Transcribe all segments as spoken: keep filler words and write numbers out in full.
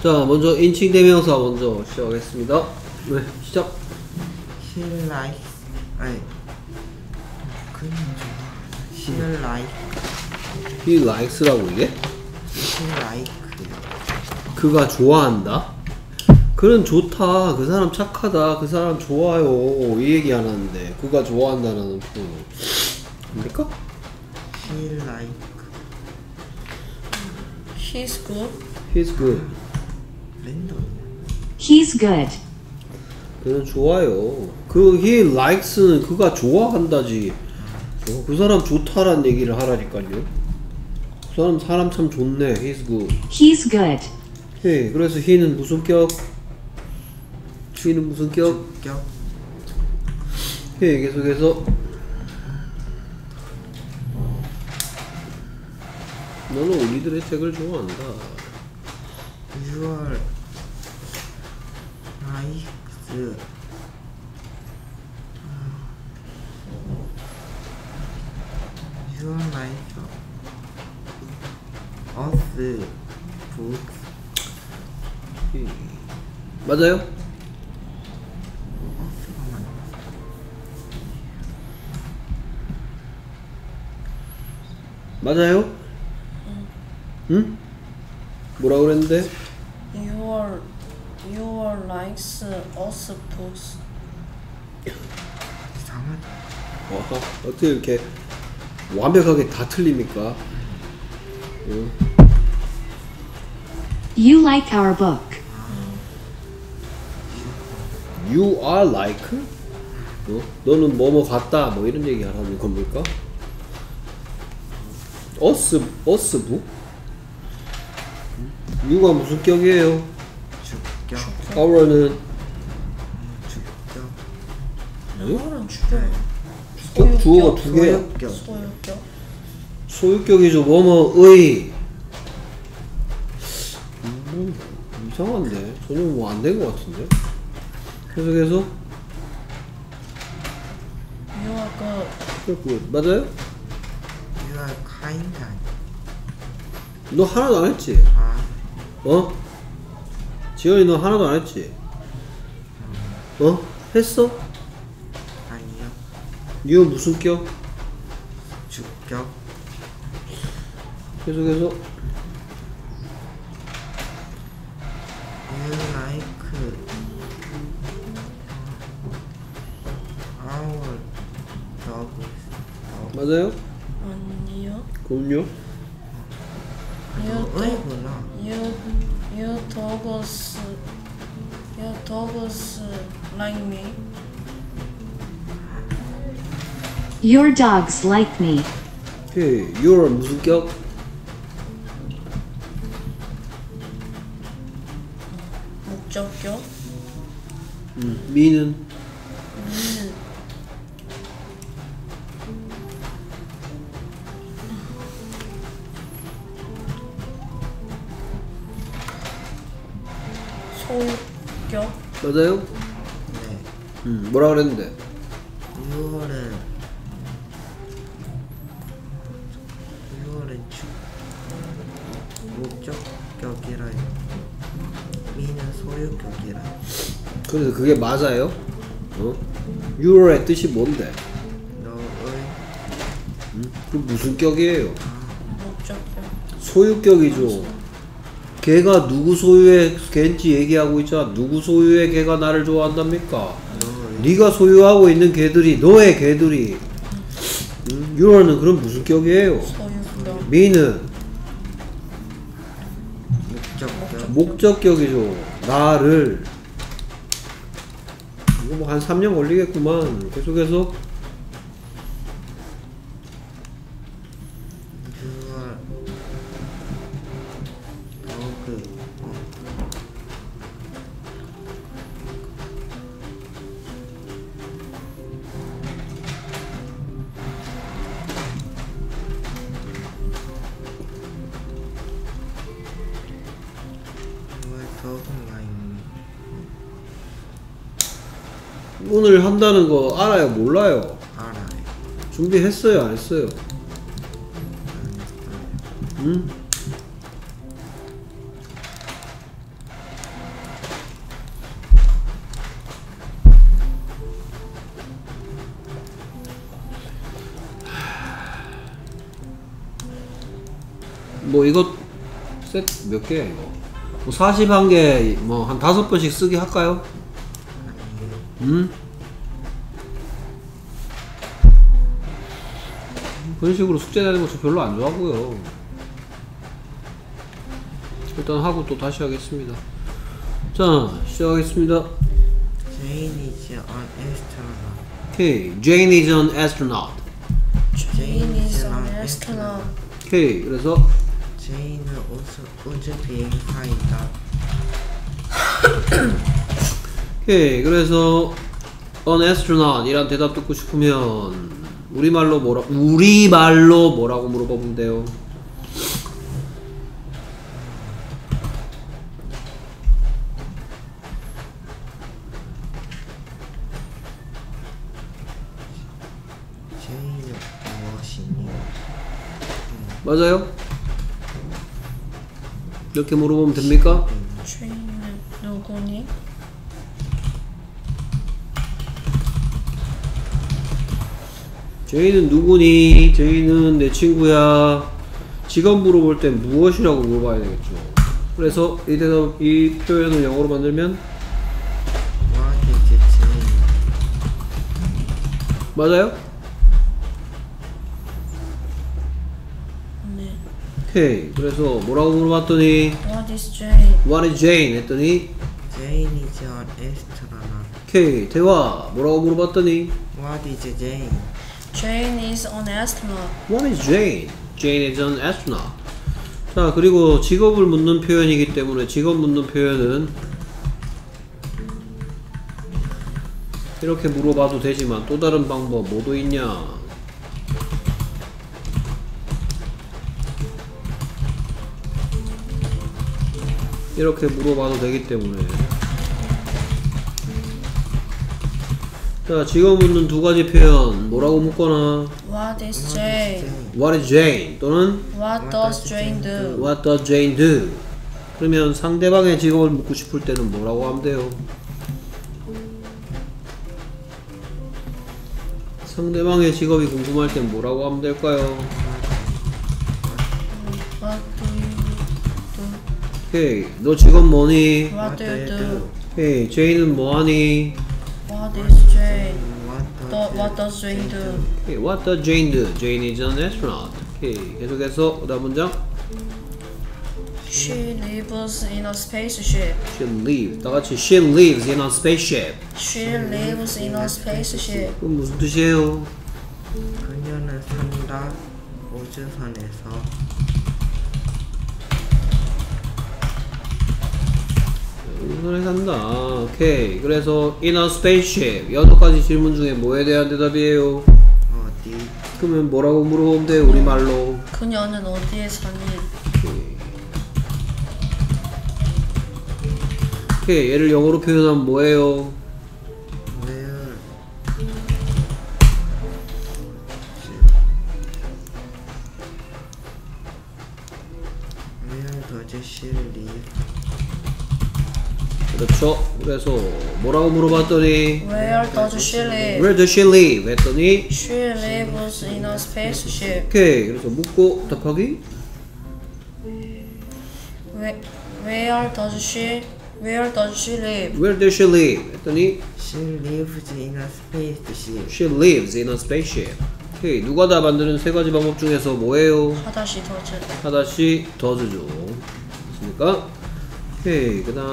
자, 먼저 인칭 대명사 먼저 시작하겠습니다. 네, 시작. He likes. 아니. 그냥 좋아. She like. He likes라고 이게? She like. 그가 좋아한다. 그는 좋다. 그 사람 착하다. 그 사람 좋아요. 이 얘기 안 하는데 그가 좋아한다는 표현 됩니까? He like. He's good. He's good. 랜덤. He's good. 그는 좋아요. 그 he likes는 그가 좋아한다지. 어, 그 사람 좋다란 얘기를 하라니까요. 그 사람 사람 참 좋네. He's good. He's good. 예, 그래서 he는 무슨 격? he는 무슨 격? 격. 예, 계속해서 너는 우리들의 책을 좋아한다. Your likes. Your like us books. 예. 맞아요? 맞아요? 응? 뭐라 그랬는데? Your your likes us books. 이상하다. 어허, 어떻게 이렇게 완벽하게 다 틀립니까? 응. You like our book. You are like? 어? 너는 뭐뭐 같다 뭐 이런 얘기 하는 겁니까? us, us book? You가 무슨 격이에요? 주격. our는 주격. 영어는 주격. 격 주어가 두 개야. 소유격. 소유격. 소유격이죠. 뭐뭐의. 음, 이상한데 전혀 뭐 안 된 것 같은데. 계속해서 You are good. good. 맞아요? You are kind. 너 하나도 안 했지? 아. 어? 지현이 너 하나도 안 했지? 어? 했어? 아니요. you 무슨 격? 주격. 계속해서 You like our dog. 맞아요? 아니요. 그럼요? You dog. 의구나. You you dogs. Your dogs like me. Your dogs like me. 오케이. you're 무슨 격? 목적격. 음, me는 me는 소유격. 맞아요? 네. 음, 뭐라 그랬는데? 유월은 유월은 주 목적격이라요. 미는 소유격이라. 그래서 그게 맞아요? 어? you의 뜻이 뭔데? 너의 음? 그 무슨 격이에요? 목적격. 소유격이죠. 걔가 누구 소유의 걔인지 얘기하고 있잖아. 누구 소유의 걔가 나를 좋아한답니까? 너의 네가 소유하고 있는 개들이 너의 개들이 음? you는 그럼 무슨 격이에요? 소유격. me는 목적격. 목적격이죠. 나를 이거 뭐 한 삼 년 걸리겠구만. 계속해서 유월 더그 유월 더그 라인. 오늘 한다는 거 알아요? 몰라요? 알아요. 준비했어요? 안 했어요? 응? 뭐 이거 셋 몇 개야 이거? 뭐 사십일 개 뭐 한 다섯 번씩 쓰기 할까요? 음? 그런 식으로 숙제 내는 거 저 별로 안 좋아하고요. 일단 하고 또 다시 하겠습니다. 자, 시작하겠습니다. Jane is an astronaut. 오케이, Jane is an astronaut. Jane is an astronaut. 오케이, 그래서 Jane은 우주, 우주 비행사이다. 오케이, 그래서 an astronaut 이란 대답 듣고 싶으면 우리말로 뭐라 우리말로 뭐라고 물어보면 돼요? 제인은 무엇이니? 맞아요? 이렇게 물어보면 됩니까? Jane은 누구니? 제이는 누구니? 제이는 내 친구야. 직업 물어볼 땐 무엇이라고 물어봐야 되겠죠. 그래서 이 대답, 이 표현을 영어로 만들면 What is Jane? 맞아요? 네. 오케이. 그래서 뭐라고 물어봤더니 What is Jane? What is Jane? 했더니 Jane is an astronaut. 오케이. 대화. 뭐라고 물어봤더니 What is Jane? Jane is an astronaut. What is Jane? Jane is an astronaut. 자, 그리고 직업을 묻는 표현이기 때문에 직업 묻는 표현은 이렇게 물어봐도 되지만 또 다른 방법 뭐도 있냐? 이렇게 물어봐도 되기 때문에 자, 직업 묻는 두 가지 표현 뭐라고 묻거나 What is Jane? What is Jane? 또는 What does Jane do? What does Jane do? 그러면 상대방의 직업을 묻고 싶을 때는 뭐라고 하면 돼요? 상대방의 직업이 궁금할 땐 뭐라고 하면 될까요? What do you do? 오케이, 너 직업 뭐니? What do you do? 오케이, 제이는 뭐하니? What is Jane? What Do, what does Jane do? 오케이, What does Jane do? Jane is an astronaut. 오케이, 계속해서 그 다음 문장 She lives in a spaceship. She lives, 다같이 She lives in a spaceship. She lives in a spaceship. 그건 무슨 뜻이에요? 그녀는 산다 우주선에서. 우주선에 산다. 오케이. 그래서 in a spaceship 여섯 가지 질문 중에 뭐에 대한 대답이에요? 어디? 그러면 뭐라고 물어보면 돼요? 우리말로. 그녀는 어디에 사니? 오케이. 오케이. 얘를 영어로 표현하면 뭐예요? Where? Where does she live? 그렇죠. 그래서 뭐라고 물어봤더니 Where does she live? Where does she live? 했더니 She lives in a spaceship. 오케이. 그래서 묻고 답하기 Where, where does she Where does she live? Where does she live? 했더니 She lives in a spaceship. She lives in a spaceship. 오케이. 누가 다 만드는 세 가지 방법 중에서 뭐예요? 하다시 더즈. 하다시 더즈죠. 됐습니까? 오케이. 그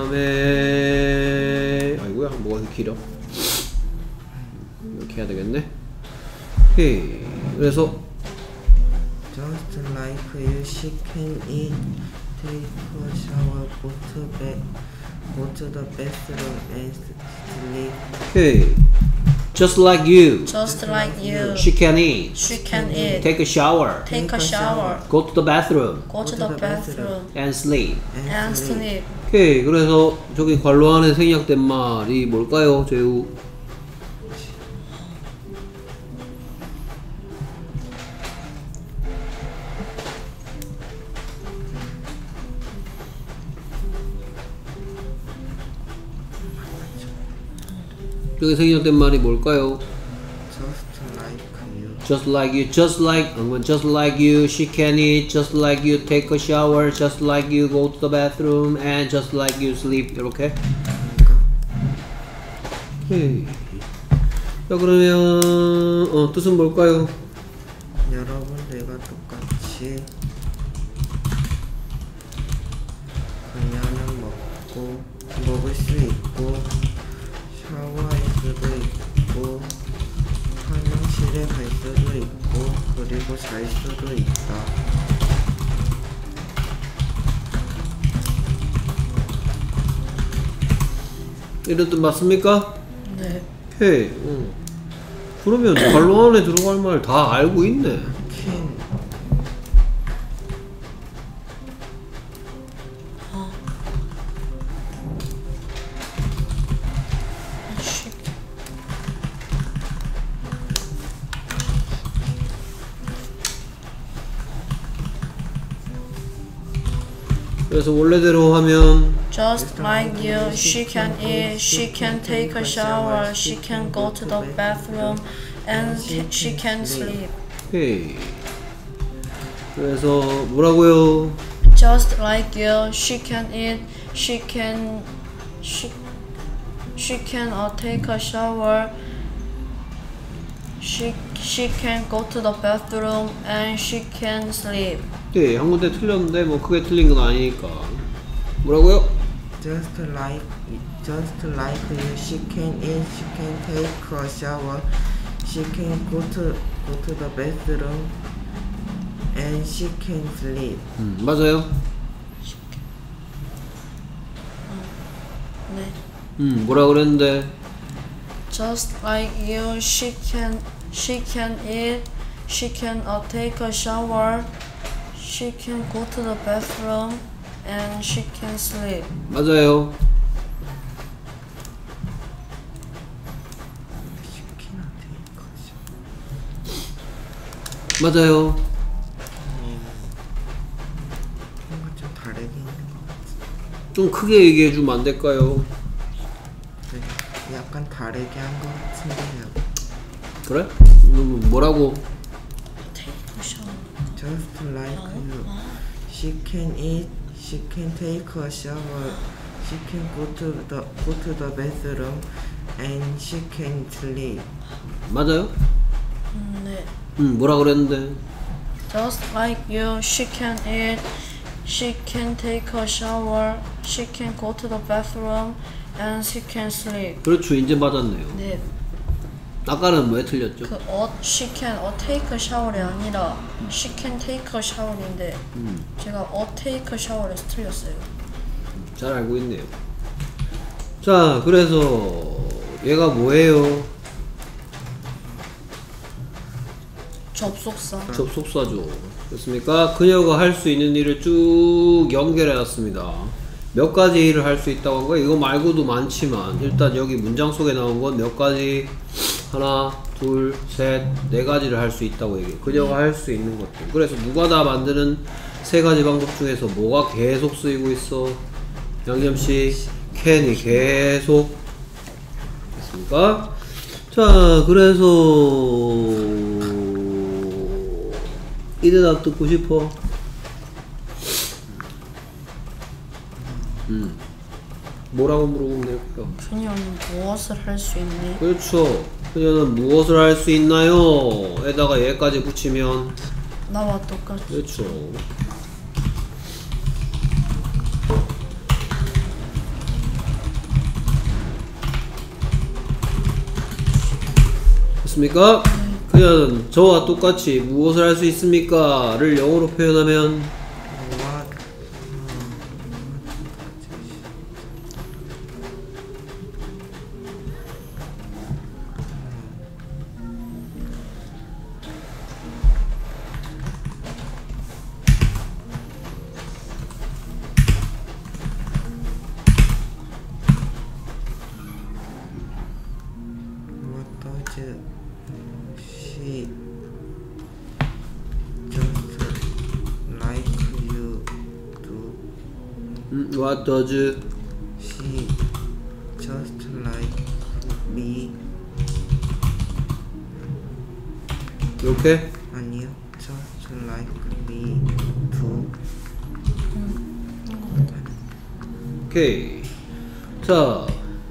다음에 아이고야 뭐가 이렇게 길어. 이렇게 해야 되겠네. 오케이. 그래서 Just like you, she can eat, take a shower, go to bed, go to the bathroom and sleep. 오케이. Just like you, Just like you. she can eat, She can eat. take a shower, Take a shower. go to the bathroom, Go to the bathroom. and sleep. And sleep. 오케이. 그래서 저기 괄호 안에 생략된 말이 뭘까요, 재우? 여기 생략된 말이 뭘까요? Just like you. just like you, just like I'm just like you, she can eat, just like you take a shower, just like you go to the bathroom, and just like you sleep. 이렇게. 오케이. 자 그러면 어, 뜻은 뭘까요? 여러분들과 똑같이 그녀는 먹고 먹을 수 있고 샤워할 수도 있고 화장실에 갈 수도 있고 그리고 잘 수도 있다. 이런 뜻 맞습니까? 네. 오케이. 어. 그러면 반론 안에 들어갈 말 다 알고 있네. 퀸 she 그래서 원래대로 하면 just like you, she can eat, she can take a shower, she can go to the bathroom, and she can sleep. 오케이. 그래서 뭐라고요? Just like you, she can eat, she can, she, she can uh, take a shower, she, she can go to the bathroom, and she can sleep. 오케이. 한 군데 틀렸는데 뭐 크게 틀린 건 아니니까. 뭐라고요? just like just like you, she can eat, she can take a shower, she can go to go to the bathroom, and she can sleep. 음, 맞아요. 네. 음, 뭐라 그랬는데? Just like you, she can, she can eat, she can uh, take a shower, she can go to the bathroom, and she can sleep. 맞아요. 맞아요. 뭔가 좀 다르게 있는 것 같아. 좀 크게 얘기해 주면 안 될까요? 네, 약간 다르게 한 것 같은데요. 그래? 음, 뭐라고? Take a shower. Just like you, she can eat, she can take a shower, she can go to the go to the bathroom, and she can sleep. 맞아요? 음, 네. 음, 뭐라 그랬는데? Just like you, she can eat, she can take a shower, she can go to the bathroom, and she can sleep. 그렇죠. 이제 맞았네요. 네. 아까는 왜 틀렸죠? 그 어, she can 어 take a shower이 아니라 she can take a shower인데 음, 제가 어 take a shower에서 틀렸어요. 잘 알고 있네요. 자, 그래서 얘가 뭐예요? 접속사. 접속사죠. 그렇습니까? 그녀가 할 수 있는 일을 쭉 연결해 놨습니다. 몇 가지 일을 할 수 있다고 한 거예요. 이거 말고도 많지만 일단 여기 문장 속에 나온 건 몇 가지, 하나, 둘, 셋, 네 가지를 할 수 있다고 얘기해요. 그녀가 할 수 있는 것들. 그래서 누가 다 만드는 세 가지 방법 중에서 뭐가 계속 쓰이고 있어? 양념씨, 캔이 계속. 됐습니까? 자, 그래서 이 대답 듣고 싶어. 음. 뭐라고 물어보면 될까요? 그녀는 무엇을 할 수 있니? 그렇죠. 그녀는 무엇을 할 수 있나요? 에다가 얘까지 붙이면 나와 똑같이. 그렇죠. 됐습니까? 그녀는 저와 똑같이 무엇을 할 수 있습니까? 를 영어로 표현하면 What? What does she just like you do? 음, What does She just like me. 이렇게? 아니요. Just like me to. 오케이. 자,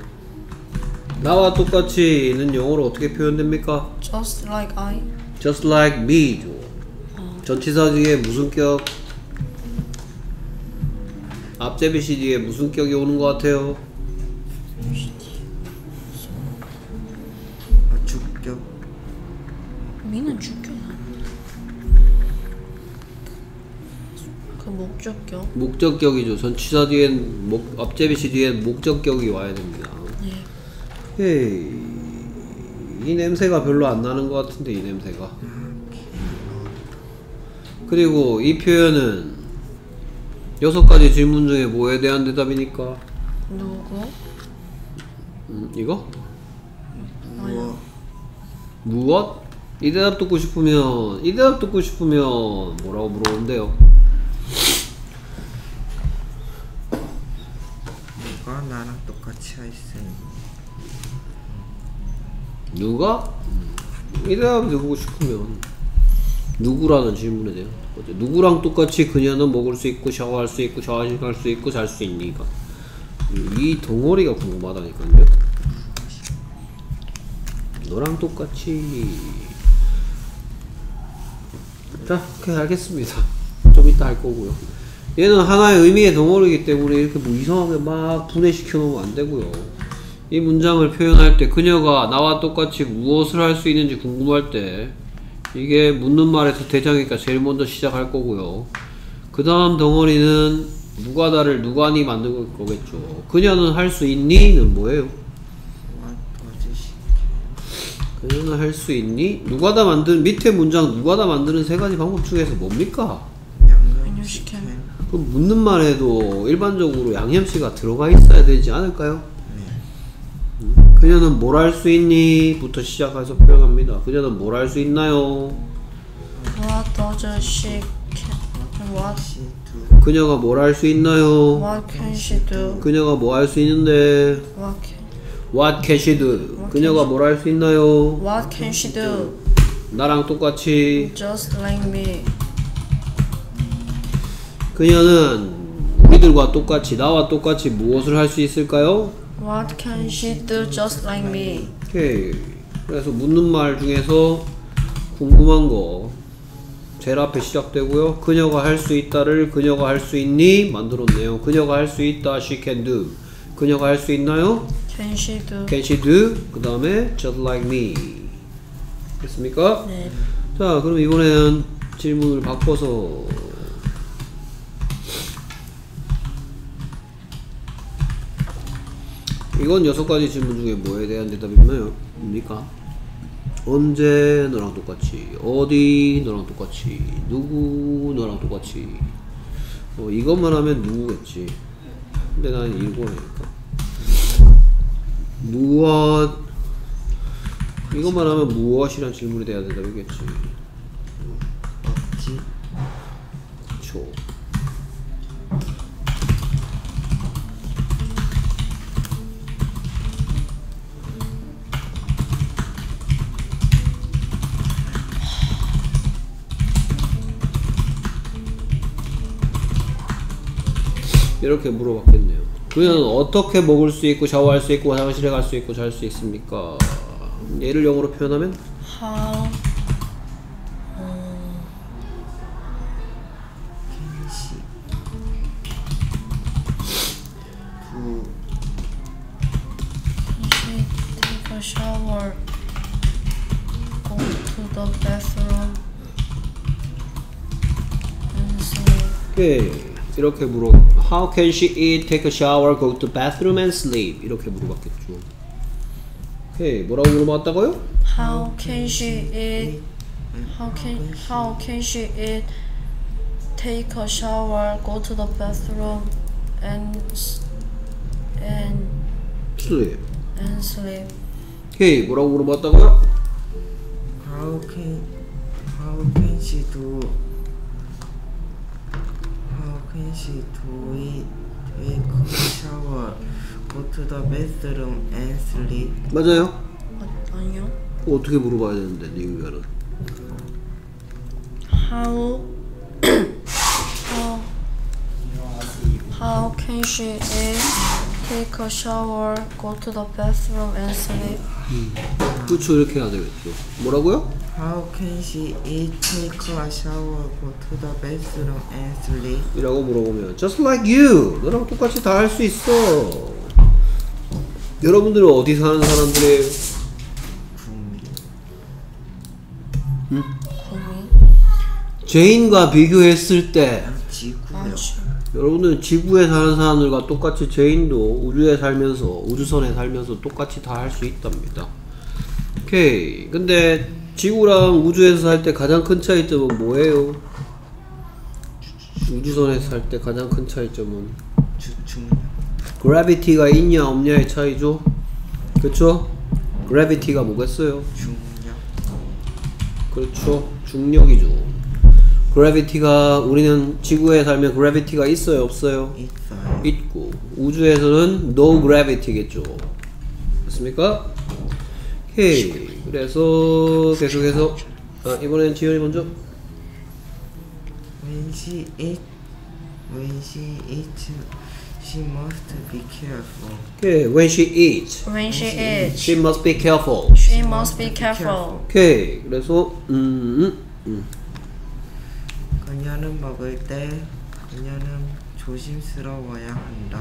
나와 똑같이는 영어로 어떻게 표현됩니까? Just like I. Just like me죠. 전치사 뒤에 무슨 격? 앞제비시 뒤에 무슨 격이 오는 것 같아요? 아, 주격. 미는 주격이 그 목적격. 목적격이죠. 전치사 뒤엔 목, 앞제비시 뒤엔 목적격이 와야 됩니다. 예. 헤이, 이 냄새가 별로 안 나는 것 같은데 이 냄새가. 그리고 이 표현은 여섯 가지 질문 중에 뭐에 대한 대답이니까? 누구? 음, 이거? 무엇? 무엇? 이 대답 듣고 싶으면 이 대답 듣고 싶으면 뭐라고 물어본대요? 누가 나랑 똑같이 할 수 있는? 누가? 음, 이 대답 듣고 싶으면 누구라는 질문에 대한 거죠. 누구랑 똑같이 그녀는 먹을 수 있고 샤워할 수 있고 샤워할 수 있고 잘 수 있니까. 이 덩어리가 궁금하다니까요. 너랑 똑같이. 자, 오케이, 알겠습니다. 좀 이따 할 거고요. 얘는 하나의 의미의 덩어리이기 때문에 이렇게 뭐 이상하게 막 분해시켜 놓으면 안 되고요. 이 문장을 표현할 때 그녀가 나와 똑같이 무엇을 할 수 있는지 궁금할 때 이게 묻는 말에서 대장이니까 제일 먼저 시작할 거고요. 그 다음 덩어리는 누가다를 누가니 만든 거겠죠. 그녀는 할 수 있니?는 뭐예요? What does she? 그녀는 할 수 있니? 누가다 만든 밑에 문장 누가다 만드는 세 가지 방법 중에서 뭡니까? 양념치킨. 그럼 묻는 말에도 일반적으로 양념씨가 들어가 있어야 되지 않을까요? 음, 그녀는 뭘 할 수 있니? 부터 시작해서 표현합니다. 그녀는 뭘 할 수 있나요? What does she can? What? She do. 그녀가 뭘 할 수 있나요? What can she do? 그녀가 뭐 할 수 있는데? What can? What can she do? What 그녀가 can 뭘 할 수 있나요? What can she do? 나랑 똑같이. Just like me. 그녀는 우리들과 똑같이 나와 똑같이 무엇을 할 수 있을까요? What can she do just like me? 오케이. 그래서 묻는 말 중에서 궁금한 거 제일 앞에 시작되고요. 그녀가 할 수 있다를 그녀가 할 수 있니? 만들었네요. 그녀가 할 수 있다. She can do. 그녀가 할 수 있나요? Can she do? Can she do? 그 다음에 just like me. 됐습니까? 네. 자, 그럼 이번에는 질문을 바꿔서 이건 여섯 가지 질문 중에 뭐에 대한 대답이나요? 입니까? 언제 너랑 똑같이, 어디 너랑 똑같이, 누구 너랑 똑같이. 어, 이것만 하면 누구겠지. 근데 난 일본이니까. 무엇, 이것만 하면 무엇이란 질문에 대한 대답이겠지. 없지. 그쵸. 이렇게 물어봤겠네요. 그녀는 어떻게 먹을 수 있고 샤워할 수 있고 화장실에 갈 수 있고 잘 수 있습니까? 얘를 영어로 표현하면 How? Can she do? Can she take a shower? Go to the bathroom? And sleep? 오케이. 이렇게 물어. How can she eat, take a shower, go to bathroom and sleep? 이렇게 물어봤겠죠. 오케이. 뭐라고 물어봤다고요? How can she eat? How can how can she eat? Take a shower, go to the bathroom, and s- and sleep. and sleep. 오케이. 뭐라고 물어봤다고요? How can how can she do? How can she do it? Take a shower, go to the bathroom and sleep. 맞아요. 어, 아니요. 어떻게 물어봐야 되는데 네 의견은? How how how can she eat, take a shower, go to the bathroom and sleep? 그쵸, 이렇게 해야 되겠죠. 뭐라고요? How can she eat, take a shower, go to the bathroom and sleep? 이라고 물어보면 just like you, 너랑 똑같이 다 할 수 있어. 여러분들은 어디 사는 사람들이에요? 국민. 응? 구미? 죄인과 비교했을 때 지구요. 아지. 여러분들은 지구에 사는 사람들과 똑같이 죄인도 우주에 살면서 우주선에 살면서 똑같이 다 할 수 있답니다. 오케이. 근데 지구랑 우주에서 살 때 가장 큰 차이점은 뭐예요? 우주선에서 살 때 가장 큰 차이점은 주중. 그래비티가 있냐 없냐의 차이죠. 그쵸? 그래비티가 뭐겠어요? 중력. 그렇죠. 중력이죠. 그래비티가 우리는 지구에 살면 그래비티가 있어요 없어요? 있어요. 있고 우주에서는 no gravity겠죠. 맞습니까? 오케이. 그래서 계속해서 아, 이번엔 지현이 먼저. When she eat, when she eats, she must be careful. 오케이. When she eats, When she eats, she must be careful. she must be careful. 오케이. 그래서 음, 음, 음. 그녀는 먹을 때 그녀는 조심스러워야 한다.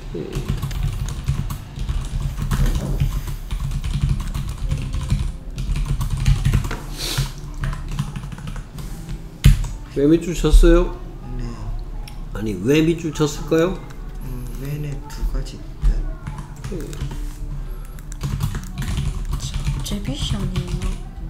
왜 밑줄 쳤어요? 네. 아니 왜 밑줄 쳤을까요? 음, 왜는 두 가지 뜻. 제비시 아니었나?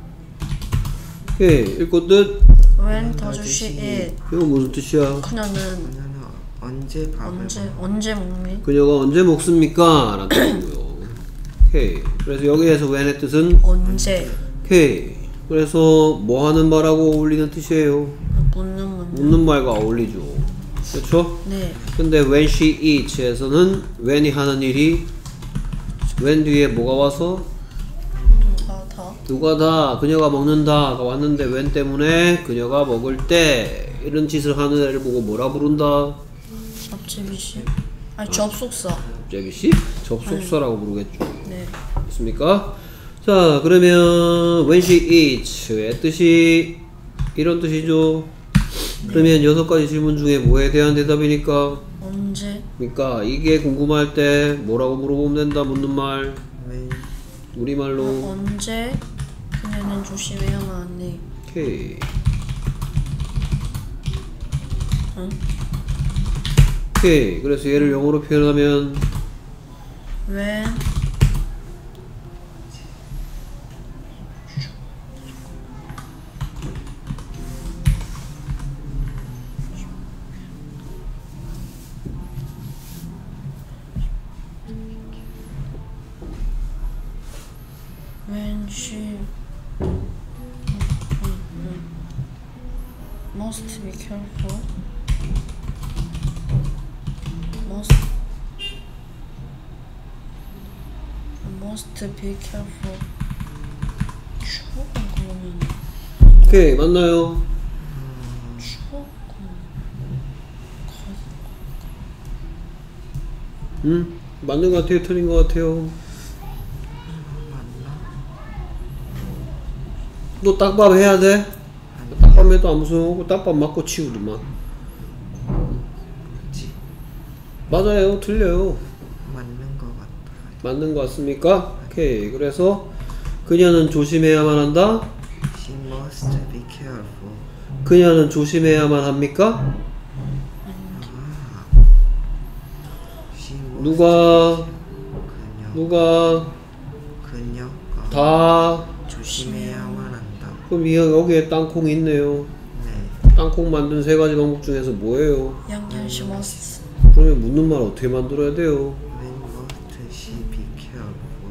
오케이. 읽고 뜻. When does she eat? 이거 무슨 뜻이야? 그녀는 그녀는 언제 밥을 언제 먹? 언제 먹니? 그녀가 언제 먹습니까? 라는 뜻이고요. 오케이. 그래서 여기에서 when의 뜻은 언제? 오케이. 그래서 뭐 하는 말하고 어울리는 뜻이에요? 묻는 문. 묻는 말과 어울리죠. 그렇죠? 네. 근데 when she eats에서는 when이 하는 일이 when 뒤에 뭐가 와서 누가 다? 누가 다 그녀가 먹는다가 왔는데 when 때문에 그녀가 먹을 때 이런 짓을 하는 애를 보고 뭐라 부른다? 앞제비시. 아니 접속사. 제비씨? 접속사라고 부르겠죠. 네. 있습니까? 자, 그러면 when she eats의 뜻이 이런 뜻이죠. 그러면 여섯 가지 질문 중에 뭐에 대한 대답이니까? 언제? 그러니까 이게 궁금할 때 뭐라고 물어보면 된다. 묻는 말 왜 우리말로. 언제? 그녀는 조심해야만 하네. 오케이. 응? 오케이. 그래서 얘를 영어로 표현하면 When when she must be careful. Must must be careful. 추억은 그러면 오케이. 맞나요? 추억은 응? 맞는 것 같아요? 틀린 것 같아요? 너 딱밥 해야 돼? 딱밥 해도 아무 소용없고 딱밥 맞고 치우더만. 그치? 맞아요. 틀려요. 맞는 것 같아. 맞는 것 같습니까? 오케이. 그래서 그녀는 조심해야만 한다. She must be careful. 그녀는 조심해야만 합니까? She must 누가 그녀 누가 그녀가 다. 조심해야만 한다. 그럼 이 여기에 땅콩이 있네요. 네. 땅콩 만든 세 가지 방법 중에서 뭐예요? 양념 she must. 그러면 묻는 말 어떻게 만들어야 돼요? When must she be careful?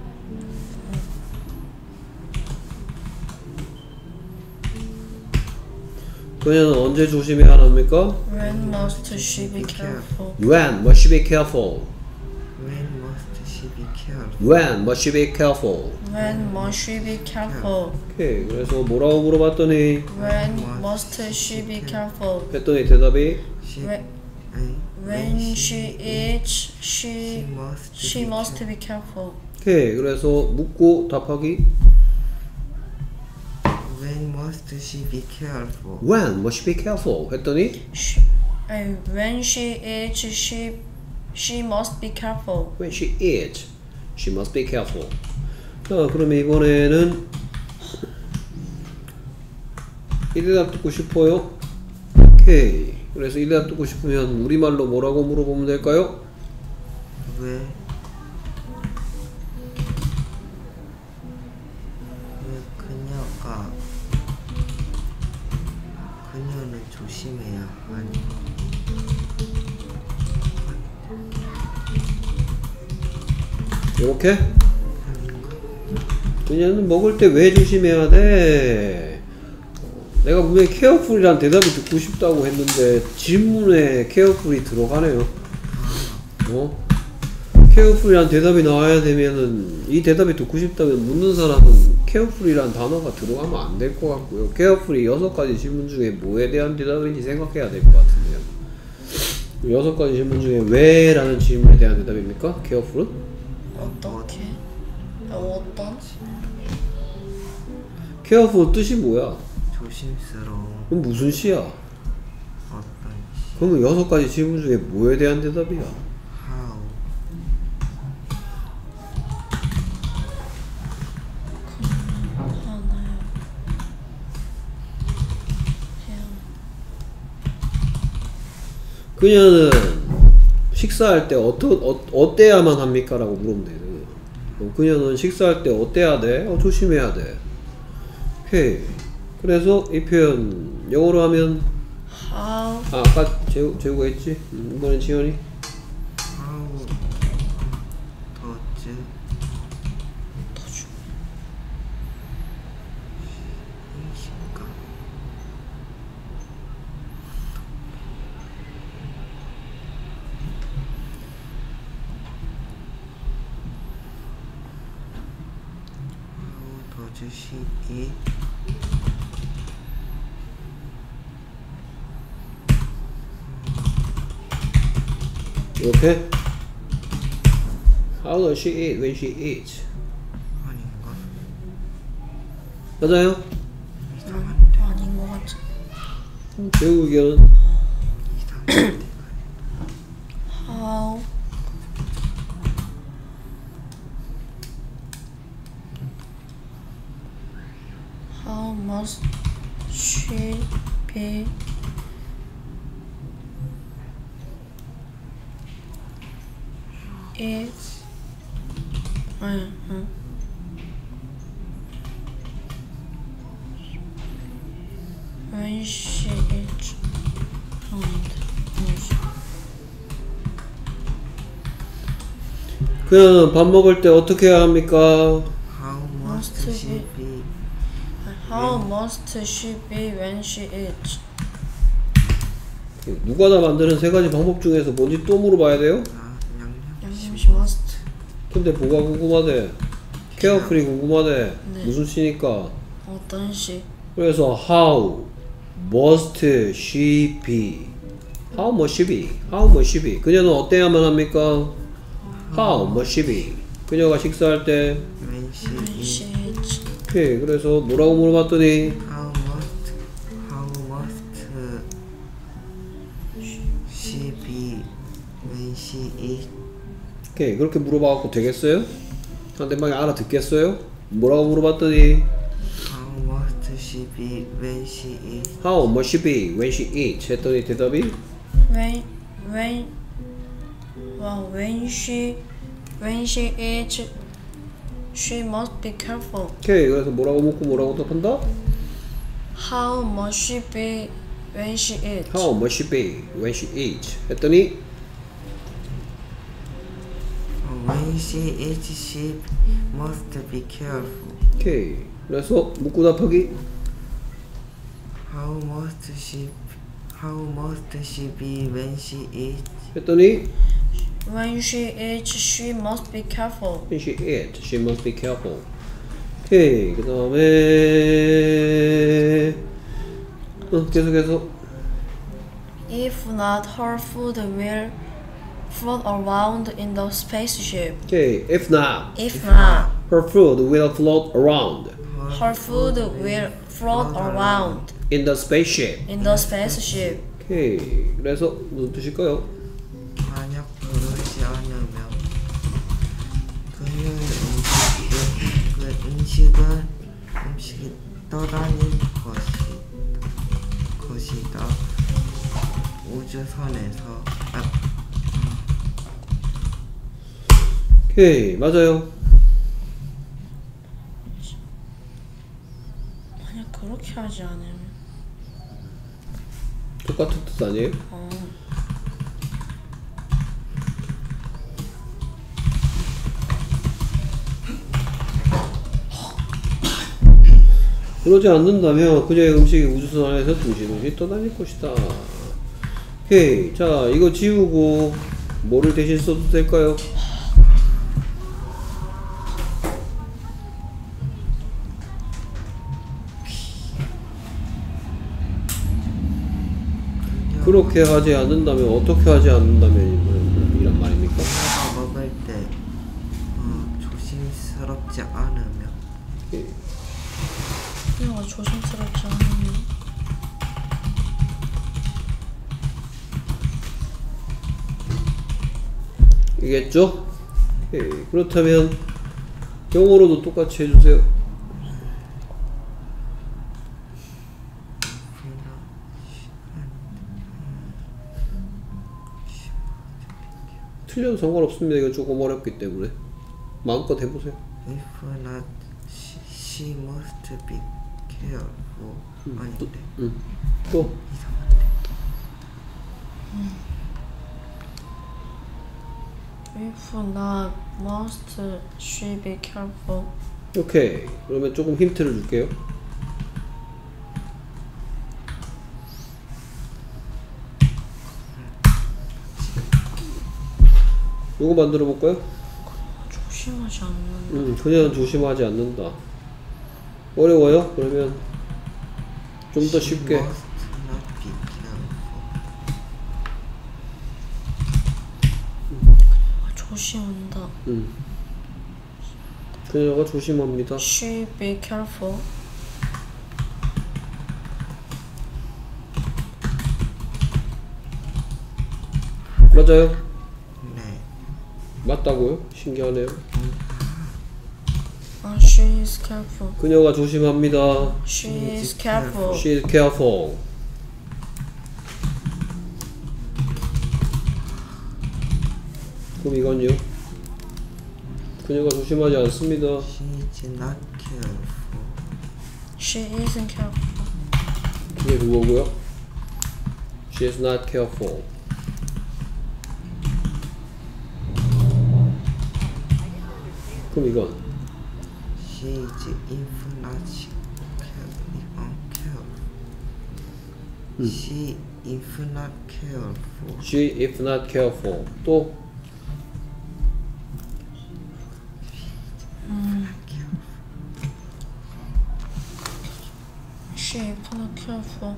그녀는 언제 조심해야 합니까? When must she be careful? When must she be careful? When must must she be careful? When must she be careful? When must she be careful? 오케이. 그래서 뭐라고 물어봤더니 When must she be careful? 했더니 대답이 She, When, 아니, when she eats, she she must she be must careful. be careful. 오케이. 그래서 묻고 답하기 When must she be careful? When must she be careful? 했더니 She, uh, when she eats, she she must be careful. When she eats, she must be careful. 자, 그러면 이번에는 이 대답 듣고 싶어요? 오케이. 그래서 이 대답 듣고 싶으면 우리말로 뭐라고 물어보면 될까요? 왜, 왜 그녀가 그녀는 조심해야 하니? 이렇게? 그녀는 먹을 때 왜 조심해야 돼? 내가 분명히 careful이란 대답이 듣고 싶다고 했는데 질문에 careful이 들어가네요. 어? careful이란 대답이 나와야 되면은 이 대답이 듣고 싶다면 묻는 사람은 careful이란 단어가 들어가면 안 될 것 같고요. careful이 여섯 가지 질문 중에 뭐에 대한 대답인지 생각해야 될 것 같은데요. 여섯 가지 질문 중에 왜 라는 질문에 대한 대답입니까? careful은? 어떻게? 어떤? careful 뜻이 뭐야? 조심스러운 그럼 무슨 시야? 어떤 시? 그러면 여섯 가지 질문 중에 뭐에 대한 대답이야? How? 하나요. 그녀는 식사할 때 어떠, 어, 어때야만 합니까? 라고 물으면 돼. 어, 그녀는 식사할 때 어때야 돼? 어, 조심해야 돼. 오케이. 그래서 이 표현 영어로 하면 How 아, 아까 재우, 재우가 했지? 음, 이번엔 지현이 How does 인식가 How does she eat? 이렇게 How does she eat when she eats? 아닌가? 맞아요? 아닌 것 같지? 재우 의견은? 이상한데. How How must she be it 아니 응. When she eats 아닌데 뭐지? 그녀는 밥 먹을 때 어떻게 해야 합니까? How must Must she be. be? How must she be when she eats? 누가 다 만드는 세 가지 방법 중에서 뭔지 또 물어봐야 돼요? 아, 양념. 양념 she must 근데 뭐가 궁금하대? carefully 궁금하대. 네. 무슨 시니까? 어떤 시? 그래서 how must she be? How must she be? How must she be? 그녀는 어때야만 합니까? How must she be? 그녀가 식사할 때 When she When eat. she eats. 오케이. 그래서 뭐라고 물어봤더니 How must how must she be when she eat? 오케이. 그렇게 물어봐갖고 되겠어요? 상대방이 알아듣겠어요? 뭐라고 물어봤더니 How must she be when she eat? How must she be when she eats? 했더니 대답이 When when well when she when she eats she must be careful. 오케이. 그래서 뭐라고 묻고 뭐라고 답한다? How must she be when she eats? How must she be when she eats? 했더니 When she eats, she must be careful. 오케이. 그래서 묻고 답하기 How must she how must she be when she eats? 했더니 When she eats, she must be careful. When she eats, she must be careful. 오케이. 그 다음에 어, 계속해서 If not, her food will float around in the spaceship. 오케이. If not, If not, her food will float around her food will float around in the spaceship. in the spaceship. 오케이. 그래서 무슨 뜻일까요? 만약 그러지 않으면 그녀의 음식, 그 음식은 음식이 떠다닐 것이, 것이다. 우주선에서 아, 오케이. 맞아요. 만약 그렇게 하지 않으면. 똑같은 뜻 아니에요? 어. 그러지 않는다면 그녀의 음식이 우주선 안에서 둥실둥실 떠다닐 것이다. 오케이. 자, 이거 지우고 뭐를 대신 써도 될까요? 그렇게 하지 않는다면 어떻게 하지 않는다면 이란 말입니까? 그녀가 먹을 때 어, 조심스럽지 않으면 오케이. 그녀가 조심스럽지 않으면. 이겠죠? 오케이. 그렇다면 영어로도 똑같이 해주세요. 틀려도 상관없습니다. 이거 조금 어렵기 때문에 마음껏 해보세요. If not, she, she must be careful. 아닌데 응. 또 If not, must she be careful? 오케이. 그러면 조금 힌트를 줄게요. 요거 만들어 볼까요? 조심하지 않는. 음, 그냥 조심하지 않는다. 어려워요? 그러면 좀 더 쉽게. She must not be careful. 조심한다. 음. 그녀가 조심합니다. She be careful. 맞아요? 네. 맞다고요? 신기하네요. Uh, she is careful. 그녀가 조심합니다. She is careful. She is careful. 그럼 이건요? 그녀가 조심하지 않습니다. She is not careful. She isn't careful. 그게 그거고요. She is not careful. 그럼 이건 She is if not careful. Careful. She if not careful. she if not careful. 또 She if not careful.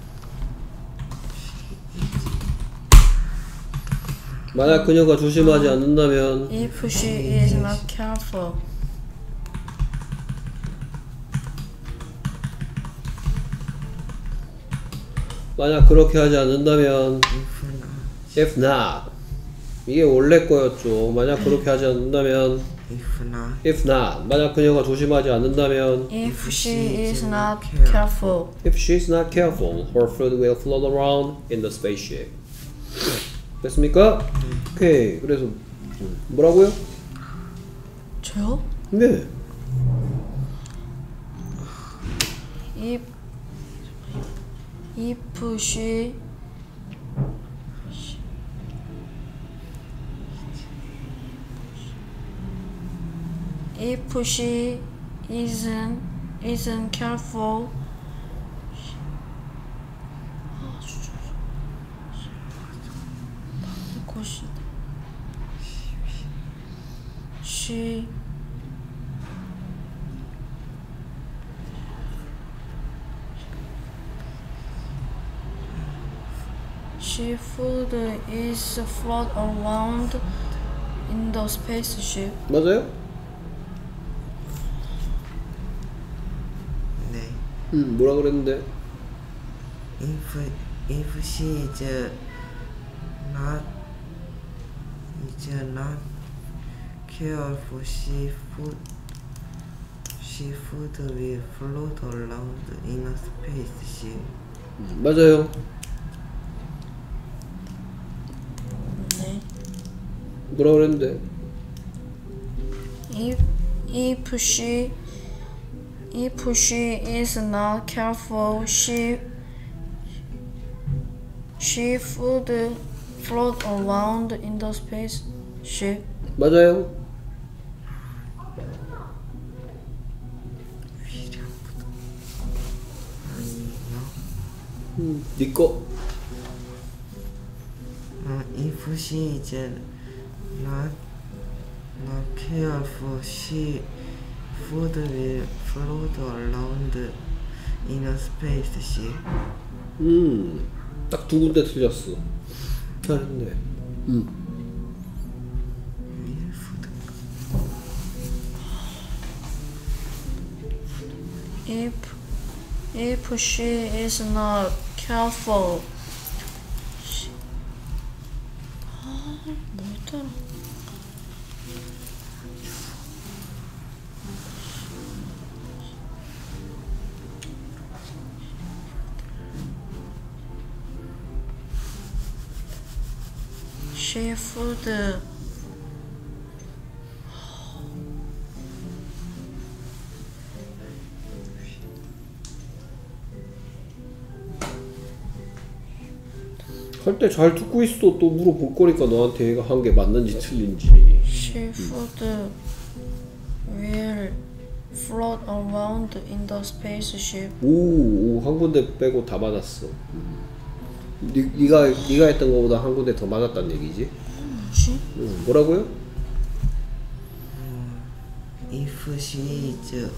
만약 그녀가 조심하지 않는다면 If she is not careful. 만약 그렇게 하지 않는다면 If not, if not 이게 원래 거였죠. 만약 그렇게 하지 않는다면 if not, if not 만약 그녀가 조심하지 않는다면 If she is not careful. if she is not careful her food will float around in the spaceship. 됐습니까? 오케이. 그래서 음, 뭐라고요? 저요? 네. If if she if she isn't isn't careful. 아, 진짜. 것이다. she she food is float around in the spaceship. 맞아요? 네. 음, 뭐라 그랬는데? If if she is not is not careful, she food she food will float around in a spaceship. 음, 맞아요. 네. 뭐라 그랬는데? If if she if she is not careful, she she would float around in the spaceship. 맞아요. 음, 니 거. Uh, if she is not not careful, she food will float around in a spaceship. 음, 딱 두 군데 틀렸어. 잘했네. 음. If if she is not careful, she, 아, 뭐였더라? She would 할 때 잘 듣고 있어. 또 물어볼 거니까 너한테 얘가 한 게 맞는지 틀린지. she would will float around in the spaceship. 오, 오, 한 군데 빼고 다 맞았어. 니, 니가 니가 했던 거보다 한 군데 더 맞았단 얘기지? 뭐지? 응, 뭐라고요? If she is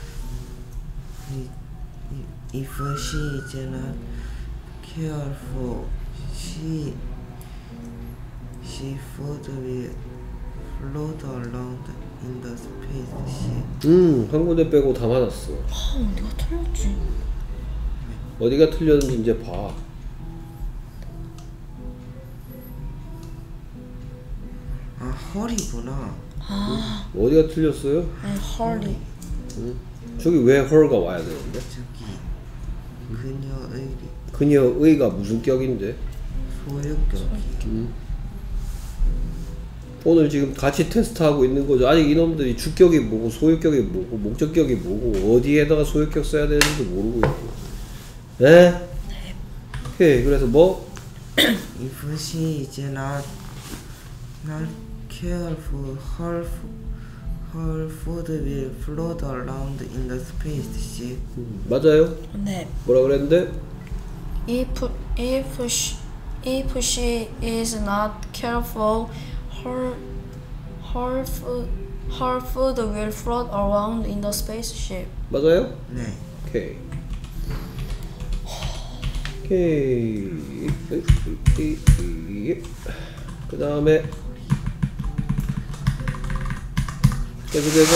if she is not careful, she she food will float around in the spaceship. 응, 한 군데 빼고 다 맞았어. 아, 어디가 틀렸지? 어디가 틀렸는지 이제 봐. 아, 허리구나. 아, 어디가 틀렸어요? 아니 헐리. 응? 저기 왜 헐가 와야 되는데? 저기 그녀의 그녀의가 무슨 격인데? 소유격이. 응? 오늘 지금 같이 테스트하고 있는 거죠. 아직 이놈들이 주격이 뭐고 소유격이 뭐고 목적격이 뭐고 어디에다가 소유격 써야 되는지 모르고 있고. 네? 오케이. 그래서 뭐? If she is not not careful, her f- her food will float around in the spaceship. 음, 맞아요? 네. 뭐라 그랬는데? If if she if she is not careful, her her food her food will float around in the spaceship. 맞아요? 네. 오케이. 오케이. 그 다음에 계속해서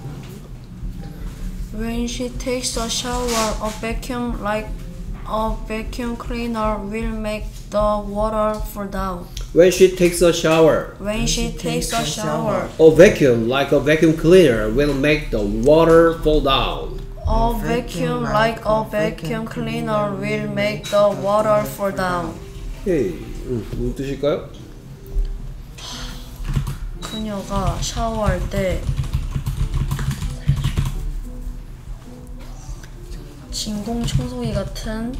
When she takes a shower, a vacuum like a vacuum cleaner will make the water fall down. When she takes a shower, When she takes a shower, a vacuum like a vacuum cleaner will make the water fall down. a vacuum like a vacuum cleaner will make the water fall down. 오케이. 음, 무슨 뜻일까요? 그녀가 샤워할 때 진공 청소기 같은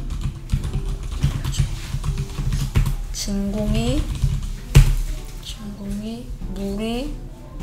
진공이 진공이 물이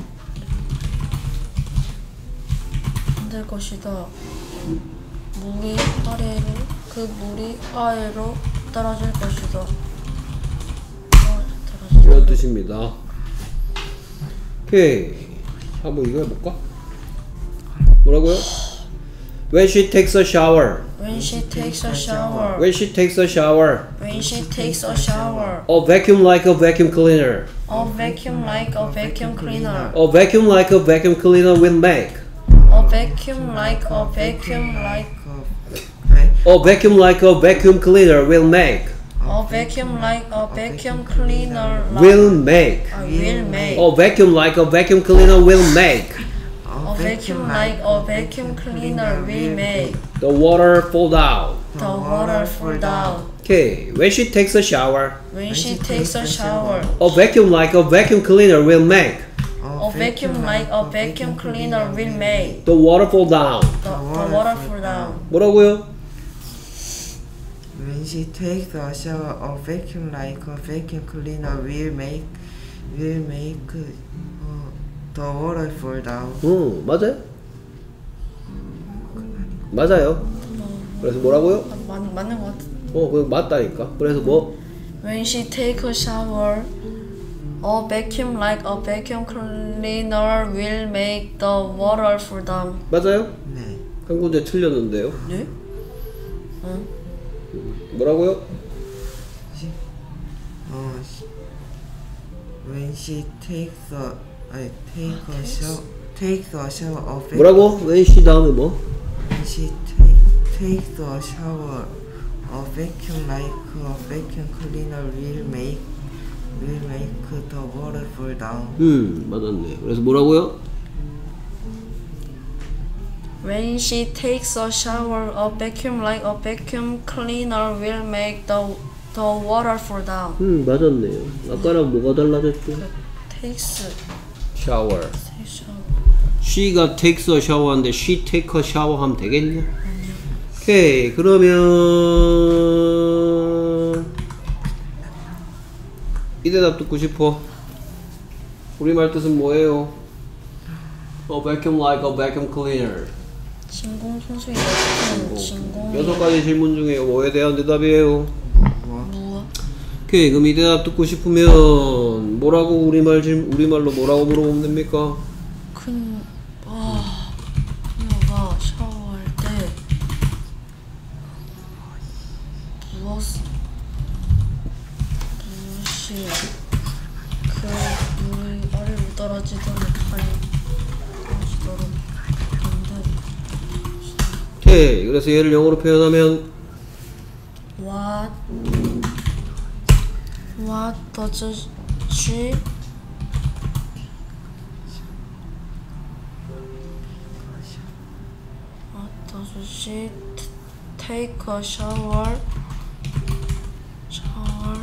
안 될 것이다. 물이 아래로 그 물이 아래로 떨어질 것이다. 떨어질 이런 것이다. 뜻입니다. 오케이. 한번 이거 해볼까? 뭐라고요? When she takes a shower. When she takes a shower. When she takes a shower. When she takes a shower. A vacuum like a vacuum cleaner. A vacuum like a vacuum cleaner. A vacuum like a vacuum cleaner will make. A vacuum like a vacuum like 네. A vacuum like a vacuum cleaner will make. a vacuum like a vacuum cleaner like Will make. uh, will make A vacuum like a vacuum cleaner will make. a vacuum like a vacuum cleaner will make The water fall down. the water fall down. Okay. When she takes a shower. When she takes a shower, A vacuum like a vacuum cleaner will make. a vacuum like a vacuum cleaner will make The water fall down. the, the water fall down. 뭐라고요? When she takes a shower, a vacuum like a vacuum cleaner will make will make uh, the water fall down. 응, 맞아요. 맞아요. 그래서 뭐라고요? 아, 맞, 맞는 것 같아. 어, 그 맞다니까. 그래서 뭐? When she take a shower, a vacuum like a vacuum cleaner will make the water fall down. 맞아요? 네. 한 군데 틀렸는데요. 네? 응? 뭐라고요? 어, when she takes a 아니 take a shower takes a shower, a vacuum 뭐라고? when she 다음에 뭐? when she take takes a shower, a vacuum like a vacuum cleaner will make will make the water fall down. 음, 맞았네. 그래서 뭐라고요? When she takes a shower, a vacuum like a vacuum cleaner will make the the water fall down. 음, 맞았네요. 아까랑 뭐가 달라졌죠? Takes shower. takes shower. she가 takes a shower인데 she take a shower 하면 되겠냐? 오케이. 그러면 이 대답 듣고 싶어. 우리말 뜻은 뭐예요? A vacuum like a vacuum cleaner. 진공 청소기 같은 진공. 여섯 가지 질문 중에 뭐에 대한 대답이에요? 무엇? 오케이. 그럼 이 대답 듣고 싶으면 뭐라고 우리말 질 우리말로 뭐라고 물어보면 됩니까? 큰 아, 그녀가 샤워할 때 무엇 무엇이 그 물이 아래로 떨어지도록 빨리 떨어지도록 만든 오케이. 그래서 얘를 영어로 표현하면 What What does she What does she t- take a shower? Shower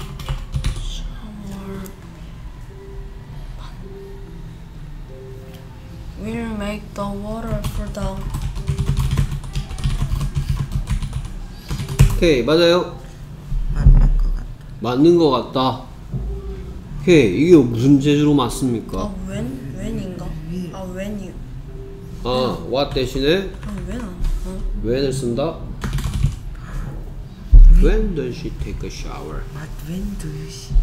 Shower will make the water fall down. 오케이. 맞아요. 맞는 것 같다. 맞는 것 같다. 오케이. 이게 무슨 재주로 맞습니까? 아, when? when인가? 아, when이 아, what 대신에 아, when 안 어? when을 쓴다. When does she take a shower? What when do you see?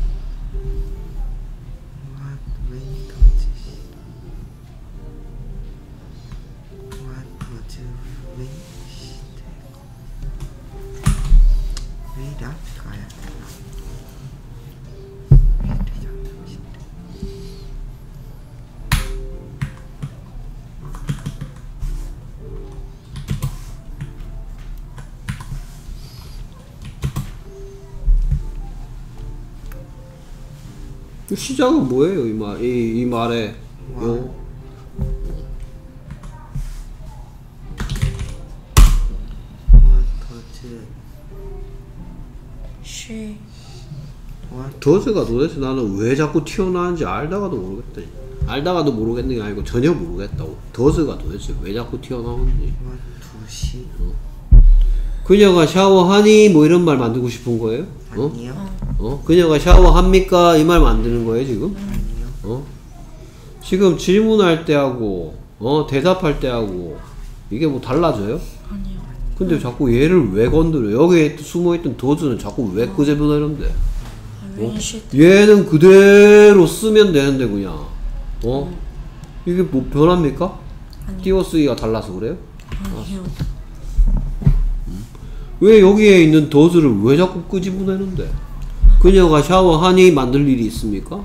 What when does she? What does when she take? 왜 이리 앞에 가야 되나? 왜 이리 잠깐씩. 이 시작은 뭐예요, 이 말, 이, 이 말에? 요. What does she what 더즈가 도대체 나는 왜 자꾸 튀어나오는지 알다가도 모르겠다. 알다가도 모르겠는 게 아니고 전혀 모르겠다고. 더즈가 도대체 왜 자꾸 튀어나오는지. what does she? 그녀가 샤워하니? 뭐 이런 말 만들고 싶은 거예요? 어? 아니요. 어? 그녀가 샤워합니까? 이 말 만드는 거예요, 지금? 아니요. 어? 지금 질문할 때하고, 어, 대답할 때하고, 이게 뭐 달라져요? 아니요. 근데 자꾸 얘를 왜 건드려? 여기에 숨어있던 더즈는 자꾸 왜 끄집어내는데? 아, when she 얘는 그대로 쓰면 되는데, 그냥. 어? 이게 뭐 변합니까? 아니요. 띄어쓰기가 달라서 그래요? 아니요. 왜 여기에 있는 does를 왜 자꾸 끄집어내는데? 그녀가 샤워하니 만들 일이 있습니까?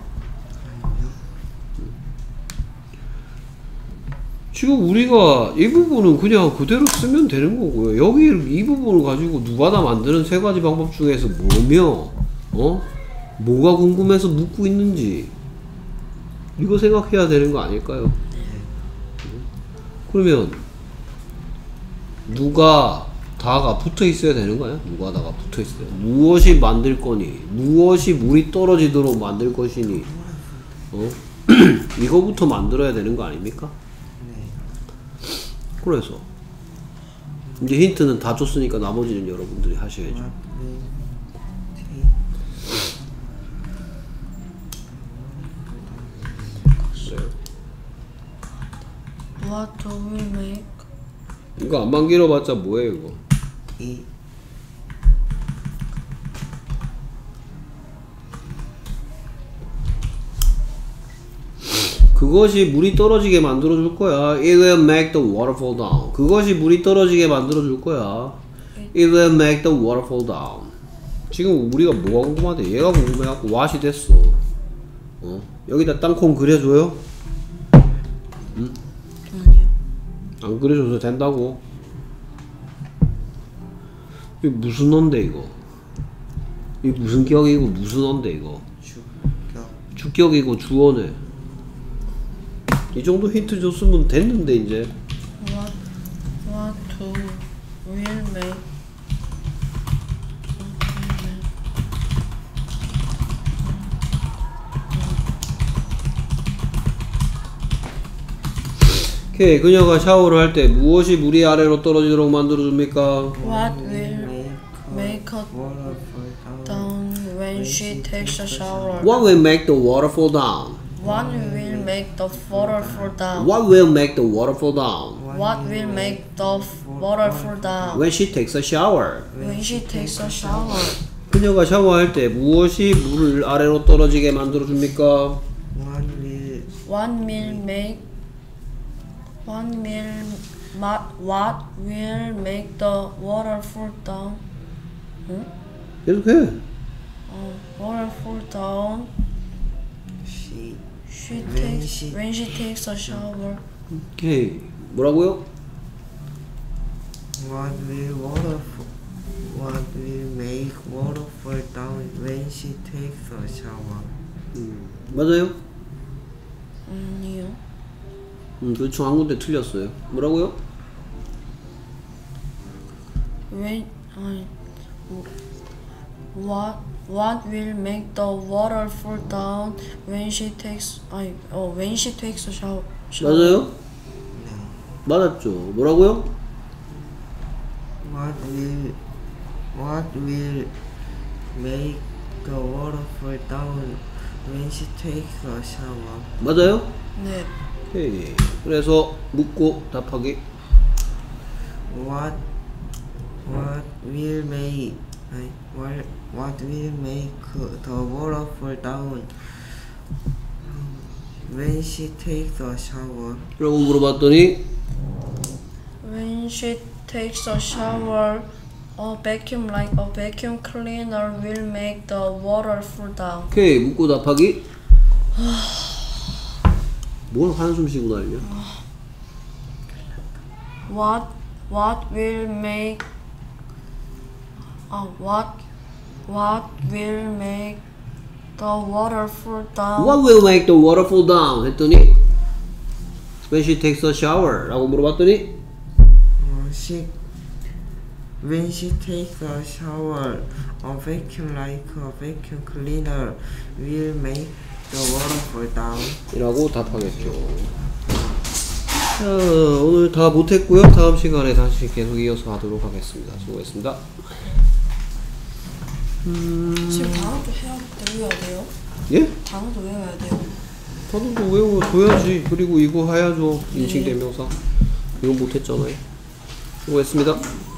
지금 우리가 이 부분은 그냥 그대로 쓰면 되는 거고요. 여기 이 부분을 가지고 누가 다 만드는 세 가지 방법 중에서 뭐며, 어? 뭐가 궁금해서 묻고 있는지 이거 생각해야 되는 거 아닐까요? 그러면 누가 다가 붙어 있어야 되는 거야? 누가 다가 붙어 있어요. 무엇이 만들 거니? 무엇이 물이 떨어지도록 만들 것이니? 어? 이거부터 만들어야 되는 거 아닙니까? 네. 그래서 이제 힌트는 다 줬으니까 나머지는 여러분들이 하셔야죠. What will take 그래요. What do we make? 이거 안만 길어봤자 뭐예요 이거? 이 그것이 물이 떨어지게 만들어 줄 거야. It will make the water fall down. 그것이 물이 떨어지게 만들어 줄 거야. It will make the water fall down. 지금 우리가 뭐가 궁금한데 얘가 궁금해갖고 what이 됐어. 어? 여기다 땅콩 그려줘요? 응? 아니요. 안 그려줘도 된다고? 이게 무슨 언데 이거? 이게 무슨 격이고 무슨 언데 이거? 주격 주격이고 주어네. 이 정도 힌트 줬으면 됐는데 이제. What what do will make? 오케이. 그녀가 샤워를 할 때 무엇이 물이 아래로 떨어지도록 만들어줍니까? What will make a water fall down down when she takes a shower? What will make the water fall down? What will make the water fall down? What will make the water fall down? What will make the water fall down? When she takes a shower. When she takes a shower. 그녀가 샤워할 때 무엇이 물을 아래로 떨어지게 만들어줍니까? What will One will make one will ma- what will make the water fall down? 응? 계속해. 어, water fall down. she She When takes she- when she takes a shower. 오케이. 뭐라고요? What will water fall What will make water fall down when she takes a shower? 음, 맞아요? 아니요. 음, 그렇죠. 한 군데 틀렸어요. 뭐라고요? When 아니 what what will make the water fall down when she takes 아니 어 when she takes a shower. shower. 맞아요? 맞았죠. 뭐라고요? What will What will make the water fall down when she takes a shower? 맞아요? 네. 오케이. 그래서 묻고 답하기. What What will make 아니, what What will make the water fall down when she takes a shower? 라고 물어봤더니 When she takes a shower, a vacuum like a vacuum cleaner will make the water fall down. 오케이. 묻고 답하기. 뭘 한숨 쉬고 다니냐? What what will make uh, what what will make the water fall down? What will make the water fall down? 했더니 When she takes a shower 라고 물어봤더니 어, she When she takes a shower, a vacuum like a vacuum cleaner will make the water fall down. 이라고 답하겠죠. 자, 오늘 다 못했고요. 다음 시간에 다시 계속 이어서 하도록 하겠습니다. 수고했습니다. 지금 단어도 해야 외워야 돼요? 예? 단어도 외워야 돼요? 단어도 외워줘야지. 그리고 이거 해야죠. 인칭대명사. 이거 못했잖아요. 수고했습니다.